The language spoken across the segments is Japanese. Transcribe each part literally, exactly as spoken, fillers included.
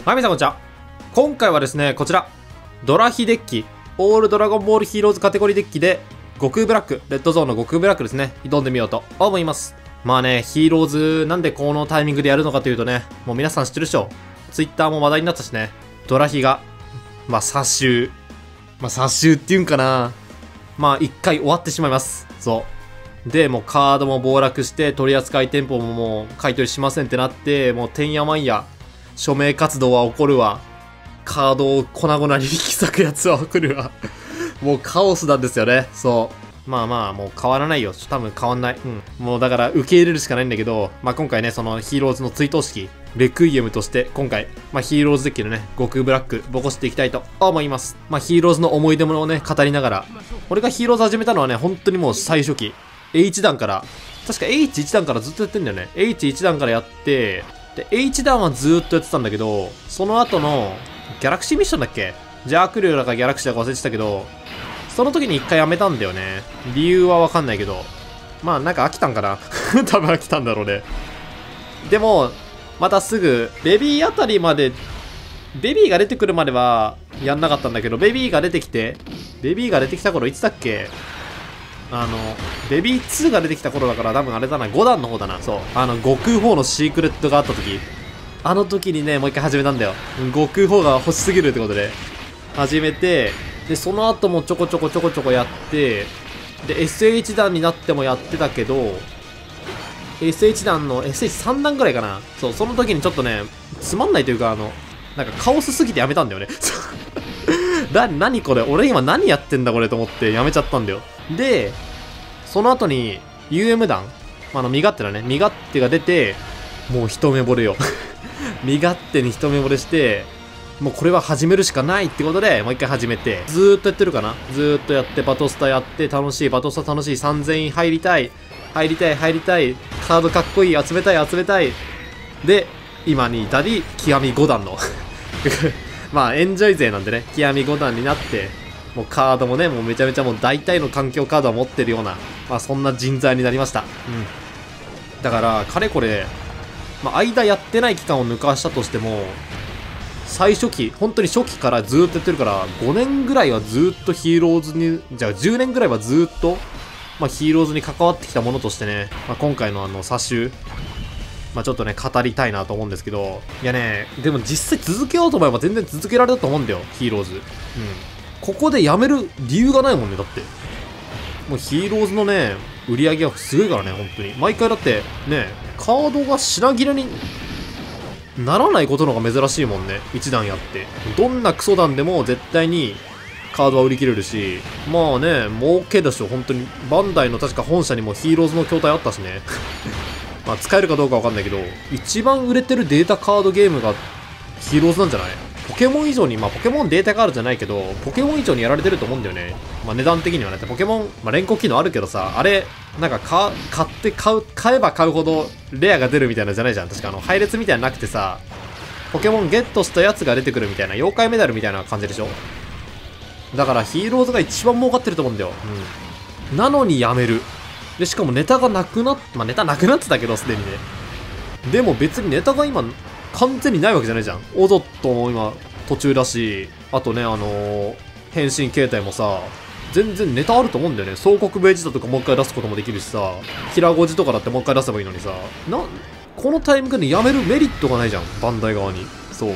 はい、皆さんこんにちは。今回はですね、こちら、ドラヒデッキ、オールドラゴンボールヒーローズカテゴリーデッキで、悟空ブラック、レッドゾーンの悟空ブラックですね、挑んでみようと思います。まあね、ヒーローズ、なんでこのタイミングでやるのかというとね、もう皆さん知ってるでしょ。ツイッターも話題になったしね、ドラヒが、まあ、殺収。まあ、殺収っていうんかな。まあ、一回終わってしまいます。そう。で、もうカードも暴落して、取扱店舗ももう買い取りしませんってなって、もうてんやまんや、署名活動は起こるわ。カードを粉々に引き裂くやつは起こるわ。もうカオスなんですよね。そう。まあまあ、もう変わらないよ。多分変わんない。うん。もうだから受け入れるしかないんだけど、まあ今回ね、そのヒーローズの追悼式、レクイエムとして、今回、まあヒーローズデッキのね、悟空ブラック、ボコしていきたいと思います。まあヒーローズの思い出もをね、語りながら、俺がヒーローズ始めたのはね、本当にもう最初期。エイチ 段から、確か エイチいち 段からずっとやってんだよね。エイチいち 段からやって、で、H 段はずーっとやってたんだけど、その後の、ギャラクシーミッションだっけジャークリューだかギャラクシーだか忘れてたけど、その時に一回やめたんだよね。理由はわかんないけど。まあなんか飽きたんかな多分飽きたんだろうね。でも、またすぐ、ベビーあたりまで、ベビーが出てくるまではやんなかったんだけど、ベビーが出てきて、ベビーが出てきた頃いつだっけあの、ベビーツーが出てきた頃だから多分あれだな、ご段の方だな。そう。あの、悟空フォーのシークレットがあった時。あの時にね、もう一回始めたんだよ。悟空フォーが欲しすぎるってことで。始めて、で、その後もちょこちょこちょこちょこやって、で、エスエイチ 段になってもやってたけど、エスエイチ 段の エスエイチさん 段ぐらいかな。そう、その時にちょっとね、つまんないというか、あの、なんかカオスすぎてやめたんだよね。な、何これ俺今何やってんだこれと思ってやめちゃったんだよ。で、その後に ユーエム 弾、あの、身勝手だね。身勝手が出て、もう一目惚れよ。身勝手に一目惚れして、もうこれは始めるしかないってことで、もう一回始めて、ずーっとやってるかなずーっとやって、バトスタやって、楽しい、バトスタ楽しい、さんぜんい入りたい、入りたい、入りたい、カードかっこいい、集めたい、集めたい。で、今に至り、極みご段の。まあ、エンジョイ勢なんでね、極みご段になって、もうカードもね、もうめちゃめちゃもう大体の環境カードは持ってるような、まあそんな人材になりました。うん。だから、かれこれ、まあ間やってない期間を抜かしたとしても、最初期、本当に初期からずーっとやってるから、ごねんぐらいはずーっとヒーローズに、じゃあじゅうねんぐらいはずーっと、まあヒーローズに関わってきたものとしてね、まあ今回のあの、殺収、まあちょっとね、語りたいなと思うんですけど、いやね、でも実際続けようと思えば全然続けられたと思うんだよ、ヒーローズ。うん。ここでやめる理由がないもんね、だって。もうヒーローズのね、売り上げはすごいからね、本当に。毎回だって、ね、カードが品切れにならないことの方が珍しいもんね、一段やって。どんなクソ段でも絶対にカードは売り切れるし、まあね、儲けだしょ、本当に。バンダイの確か本社にもヒーローズの筐体あったしね。まあ使えるかどうかわかんないけど、一番売れてるデータカードゲームがヒーローズなんじゃない？ポケモン以上に、まあポケモンデータカードじゃないけど、ポケモン以上にやられてると思うんだよね。まあ値段的にはね。ポケモン、まあ連呼機能あるけどさ、あれ、なんかか、買って買う、買えば買うほどレアが出るみたいなじゃないじゃん。確かあの、配列みたいなのなくてさ、ポケモンゲットしたやつが出てくるみたいな、妖怪メダルみたいな感じでしょ？だからヒーローズが一番儲かってると思うんだよ。うん。なのにやめる。で、しかもネタがなくなっ、まあネタなくなってたけど、すでにね。でも別にネタが今、完全にないわけじゃないじゃん。オゾットも今途中だし、あとね、あのー、変身形態もさ、全然ネタあると思うんだよね。総国ベジータとかもう一回出すこともできるしさ、平ゴジとかだってもう一回出せばいいのにさ、な、このタイミングでやめるメリットがないじゃん、バンダイ側に。そう。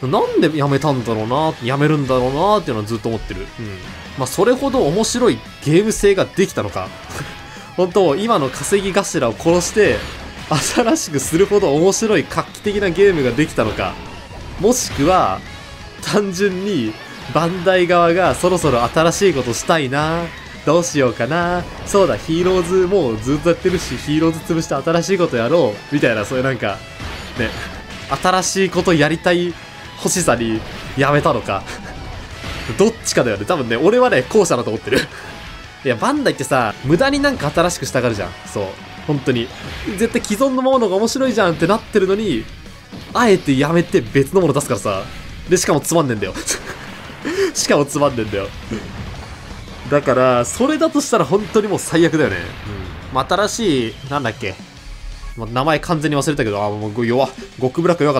なんでやめたんだろうな、やめるんだろうなっていうのはずっと思ってる。うん。まあ、それほど面白いゲーム性ができたのか。本当今の稼ぎ頭を殺して、新しくするほど面白い画期的なゲームができたのか、もしくは単純にバンダイ側がそろそろ新しいことしたいな、どうしようかな、そうだヒーローズもうずっとやってるしヒーローズ潰して新しいことやろうみたいな、そういうなんかね、新しいことやりたい欲しさにやめたのかどっちかだよね。多分ね、俺はね後者だと思ってるいやバンダイってさ、無駄になんか新しくしたがるじゃん。そう本当に絶対既存のものが面白いじゃんってなってるのに、あえてやめて別のもの出すからさ。でしかもつまんねえんだよしかもつまんねえんだよだからそれだとしたら本当にもう最悪だよね。うん。まあ、新しいなんだっけ、まあ、名前完全に忘れたけど、あもう弱っ、極ブラック弱かった。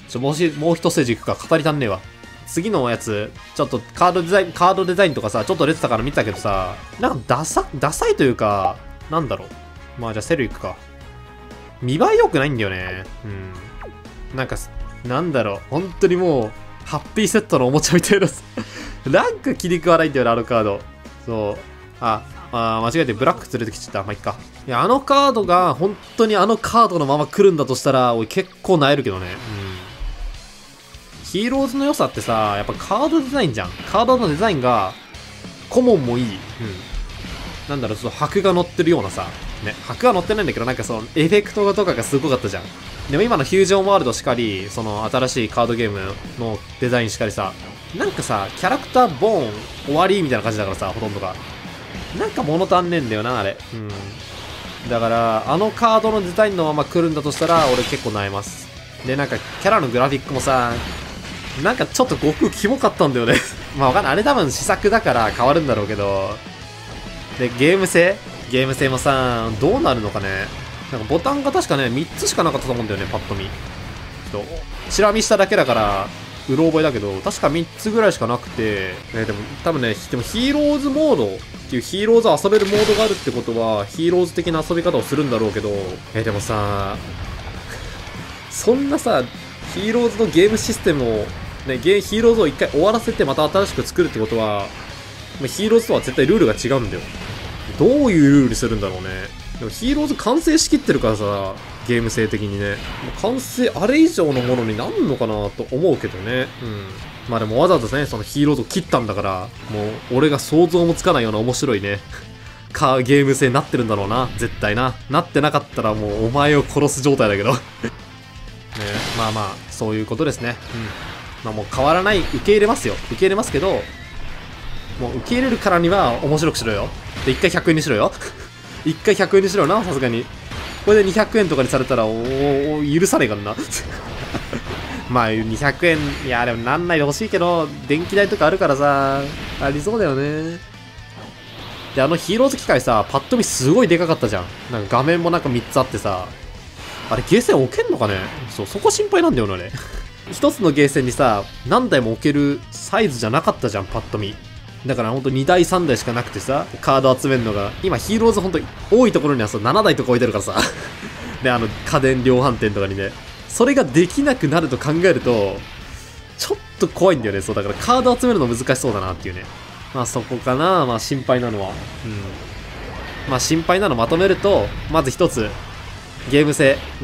ちょ、もうし、もう一ステージ行くか、語り足んねえわ。次のやつ、ちょっとカードデザイン、カードデザインとかさ、ちょっと出てたから見たけどさ、なんかダサ、ダサいというか、なんだろう。まあじゃあセル行くか。見栄え良くないんだよね。うん。なんか、なんだろう。本当にもう、ハッピーセットのおもちゃみたいなさ。なんか気に食わないんだよな、あのカード。そう。あ、あ間違えてブラック連れてきちゃった。まあ、いっか。いや、あのカードが、本当にあのカードのまま来るんだとしたら、俺結構萎えるけどね。うん。ヒーローズの良さってさ、やっぱカードデザインじゃん。カードのデザインが、コモンもいい。うん。なんだろう、ちょっと箔が乗ってるようなさ。ね、箔は乗ってないんだけど、なんかその、エフェクトとかがすごかったじゃん。でも今のフュージョンワールドしかり、その新しいカードゲームのデザインしかりさ、なんかさ、キャラクターボーン終わりみたいな感じだからさ、ほとんどが。なんか物足んねえんだよな、あれ。うん。だから、あのカードのデザインのまま来るんだとしたら、俺結構悩ます。で、なんか、キャラのグラフィックもさ、なんかちょっと悟空キモかったんだよね。まあわかんない。あれ多分試作だから変わるんだろうけど。で、ゲーム性ゲーム性もさ、どうなるのかね。なんかボタンが確かね、みっつしかなかったと思うんだよね、パッと見。ちょっと、チラ見しただけだから、うろ覚えだけど、確かみっつぐらいしかなくて、ね、でも多分ね、でもヒーローズモードっていうヒーローズ遊べるモードがあるってことは、ヒーローズ的な遊び方をするんだろうけど、え、でもさ、そんなさ、ヒーローズのゲームシステムを、ね、ゲーヒーローズを一回終わらせてまた新しく作るってことは、ヒーローズとは絶対ルールが違うんだよ。どういうルールするんだろうね。でもヒーローズ完成しきってるからさ、ゲーム性的にね。完成、あれ以上のものになんのかなと思うけどね。うん。まあでもわざわざね、そのヒーローズを切ったんだから、もう俺が想像もつかないような面白いね。か、ゲーム性になってるんだろうな。絶対な。なってなかったらもうお前を殺す状態だけど。ね、まあまあ、そういうことですね。うん。まあもう変わらない、受け入れますよ。受け入れますけど、もう受け入れるからには面白くしろよ。で、一回ひゃくえんにしろよ。一回ひゃくえんにしろよな、さすがに。これでにひゃくえんとかにされたら、おー、許さねえからな。まあ、にひゃくえん、いや、でもなんないでほしいけど、電気代とかあるからさ、ありそうだよね。で、あのヒーローズ機械さ、パッと見すごいでかかったじゃん。なんか画面もなんかみっつあってさ、あれ、ゲーセン置けんのかね。そう、そこ心配なんだよな、ね。一つのゲーセンにさ、何台も置けるサイズじゃなかったじゃん、パッと見。だからほんとにだいさんだいしかなくてさ、カード集めるのが、今ヒーローズほんと多いところにはさ、ななだいとか置いてるからさ。で、あの、家電量販店とかにね。それができなくなると考えると、ちょっと怖いんだよね。そう、だからカード集めるの難しそうだなっていうね。まあそこかな、まあ心配なのは。うん。まあ心配なのまとめると、まず一つ、ゲーム性。うん。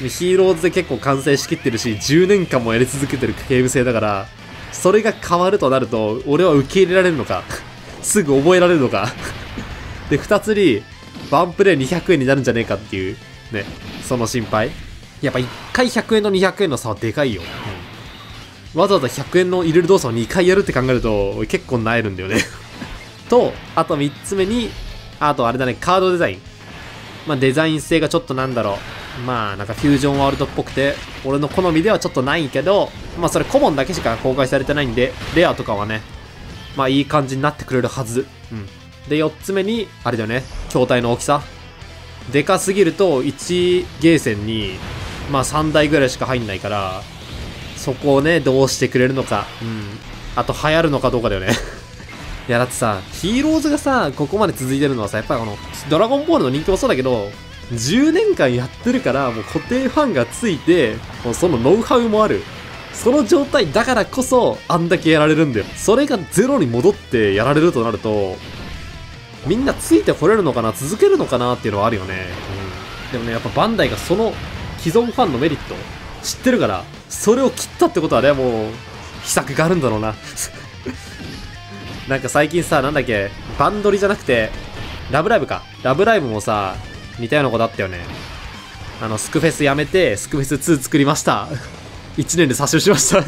ヒーローズで結構完成しきってるし、じゅうねんかんもやり続けてるゲーム性だから、それが変わるとなると、俺は受け入れられるのかすぐ覚えられるのかで、二つに、ワンプレイにひゃくえんになるんじゃねえかっていう、ね、その心配。やっぱ一回ひゃくえんのにひゃくえんの差はでかいよ。うん、わざわざひゃくえんの入れる動作をにかいやるって考えると、結構萎えるんだよねと、あと三つ目に、あとあれだね、カードデザイン。まあデザイン性がちょっとなんだろう。まあなんかフュージョンワールドっぽくて、俺の好みではちょっとないけど、まあそれコモンだけしか公開されてないんで、レアとかはね、まあいい感じになってくれるはず。うん。で、よっつめに、あれだよね、筐体の大きさ。でかすぎるといちゲーセンに、まあさんだいぐらいしか入んないから、そこをね、どうしてくれるのか。うん。あと流行るのかどうかだよね。いやだってさ、ヒーローズがさ、ここまで続いてるのはさ、やっぱりあの、ドラゴンボールの人気もそうだけど、じゅうねんかんやってるから、もう固定ファンがついて、もうそのノウハウもある。その状態だからこそ、あんだけやられるんだよ。それがゼロに戻ってやられるとなると、みんなついてこれるのかな、続けるのかなっていうのはあるよね。うん。でもね、やっぱバンダイがその既存ファンのメリット知ってるから、それを切ったってことはね、もう、秘策があるんだろうな。なんか最近さ、なんだっけ、バンドリじゃなくて、ラブライブか。ラブライブもさ、似たようなことあったよね。あの、スクフェスやめて、スクフェスツー作りました。いちねんで殺傷しました。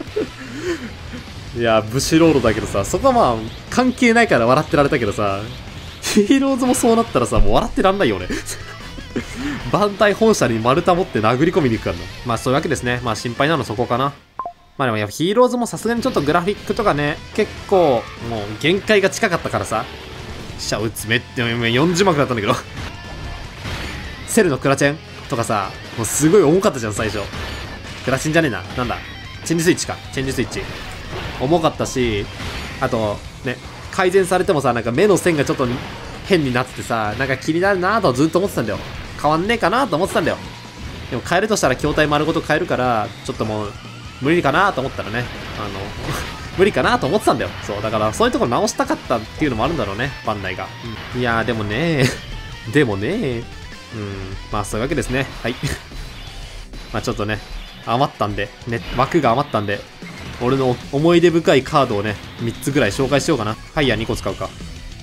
いや、ブシロードだけどさ、そこはまあ、関係ないから笑ってられたけどさ、ヒーローズもそうなったらさ、もう笑ってらんないよね。バンダイ本社に丸太持って殴り込みに行くからな。まあそういうわけですね。まあ心配なのそこかな。まあでもやっぱヒーローズもさすがにちょっとグラフィックとかね、結構もう限界が近かったからさ。シャウツめってよんじゅうマークだったんだけど。セルのクラチェンとかさ、もうすごい重かったじゃん最初。 クラシンじゃねえな。なんだ。チェンジスイッチか。チェンジスイッチ。重かったし、あと、ね、改善されてもさ、なんか目の線がちょっと変になっててさ、なんか気になるなぁとずっと思ってたんだよ。変わんねえかなと思ってたんだよ。でも変えるとしたら筐体丸ごと変えるから、ちょっともう、無理かなと思ったらね、あの、無理かなと思ってたんだよ。そう、だからそういうところ直したかったっていうのもあるんだろうね、バンダイが。うん、いやー、でもねでもねうん、まあそういうわけですね。はい。まあちょっとね、余ったんで、ね、枠が余ったんで、俺の思い出深いカードをね、みっつぐらい紹介しようかな。ファイヤーにこ使うか。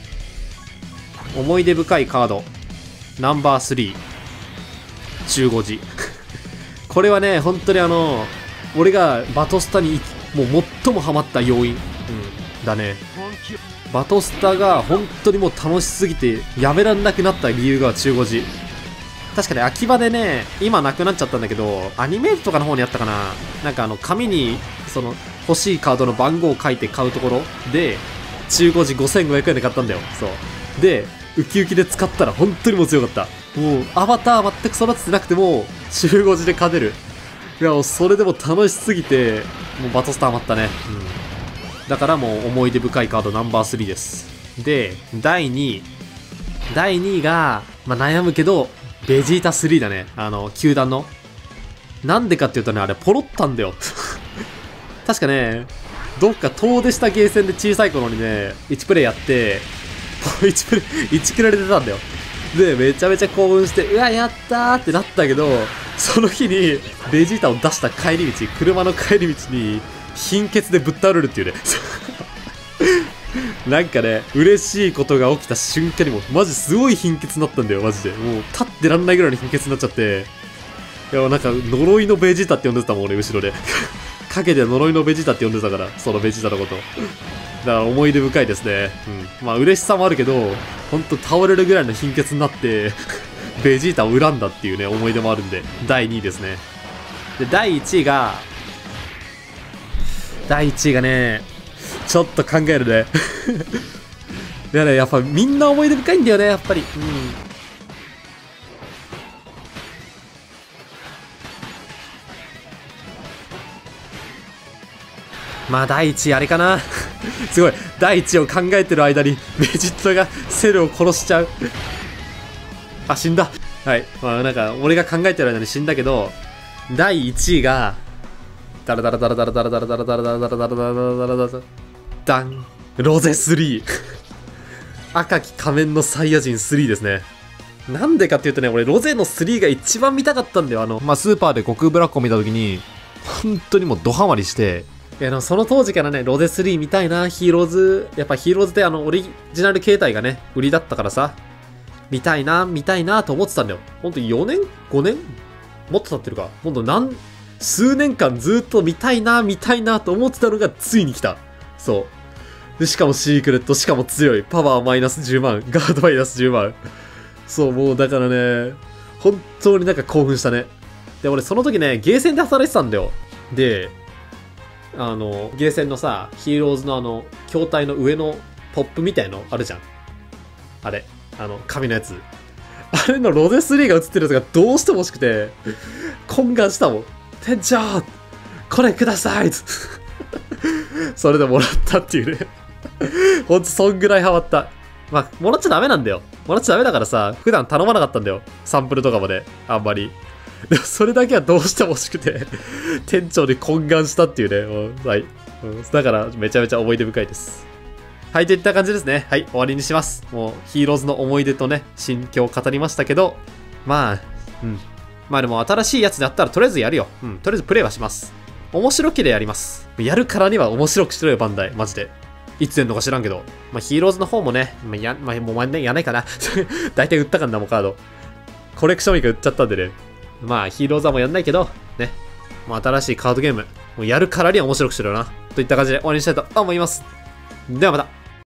思い出深いカード、ナンバースリー、中ごじ。これはね、本当にあの、俺がバトスタにもう最もハマった要因、うん、だね。バトスタが本当にもう楽しすぎてやめらんなくなった理由が中ごじ。確かに秋葉でね、今なくなっちゃったんだけど、アニメートとかの方にあったかな。なんかあの紙にその欲しいカードの番号を書いて買うところで中ごじごせんごひゃくえんで買ったんだよ。そうでウキウキで使ったら本当にもう強かった。もうアバター全く育ててなくても中ごじで勝てる。いやもうそれでも楽しすぎてもうバトスター余ったね。うん、だからもう思い出深いカードナンバースリーです。でだいにいだいにいが、まあ、悩むけどベジータスリーだね。あの球団のなんでかっていうとね、あれポロったんだよ確かね、どっか遠出したゲーセンで小さい頃にねいちプレイやっていちプレイいちキロで出たんだよ。でめちゃめちゃ興奮してうわやったーってなったけど、その日にベジータを出した帰り道、車の帰り道に貧血でぶっ倒れるっていうねなんかね、嬉しいことが起きた瞬間にもマジすごい貧血になったんだよ。マジでもう立ってらんないぐらいの貧血になっちゃって、いやなんか呪いのベジータって呼んでたもん俺後ろで陰で呪いのベジータって呼んでたから、そのベジータのことだから思い出深いですね。うん、まあ嬉しさもあるけどほんと倒れるぐらいの貧血になってベジータを恨んだっていうね思い出もあるんでだいにいですね。でだいいちいがだいいちいがねちょっと考えるねいやね、やっぱみんな思い出深いんだよねやっぱり。うんまあだいいちいあれかなすごいだいいちいを考えてる間にベジットがセルを殺しちゃうあ死んだ。はい、まあなんか俺が考えてる間に死んだけど、だいいちいがダラダラダラダラダラダラダラダラダラダラダラダラダラダラダンロゼスリー赤き仮面のサイヤ人スリーですね。なんでかっていうとね、俺ロゼのスリーが一番見たかったんだよ。あのまあスーパーで悟空ブラックを見た時に本当にもうドハマりして、いやでもその当時からねロゼスリー見たいな。ヒーローズやっぱヒーローズってあのオリジナル形態がね売りだったからさ、見たいな見たいなと思ってたんだよ。ほんとよねんごねんもっと経ってるか、ほんと何数年間ずっと見たいな見たいなと思ってたのがついに来た。そうでしかもシークレット、しかも強い、パワーマイナスじゅうまん、ガードマイナスじゅうまん。そうもうだからね本当になんか興奮したね。で俺その時ねゲーセンで働いてたんだよ。であのゲーセンのさヒーローズのあの筐体の上のポップみたいのあるじゃん、あれあの紙のやつ、あれのロゼスリーが映ってるやつがどうしても欲しくて懇願したもん。店長これくださいそれでもらったっていうねほんとそんぐらいハマった。まあもらっちゃダメなんだよ、もらっちゃダメだからさ普段頼まなかったんだよ、サンプルとかまであんまり。でもそれだけはどうしても欲しくて店長に懇願したっていうね。はい、だからめちゃめちゃ思い出深いです。はい、といった感じですね。はい、終わりにします。もうヒーローズの思い出とね心境を語りましたけど、まあうんまあでも新しいやつであったらとりあえずやるよ。うんとりあえずプレイはします。面白ければやります。やるからには面白くしろよバンダイ、マジで。いつ出んのか知らんけど、まあヒーローズの方もね、まあ、やまあもうやんないかな大体売ったかんなもうカードコレクションイカ売っちゃったんでね、まあヒーローズはもうやんないけどね、もう新しいカードゲームもうやるからには面白くしろよなといった感じで終わりにしたいと思います。ではまた。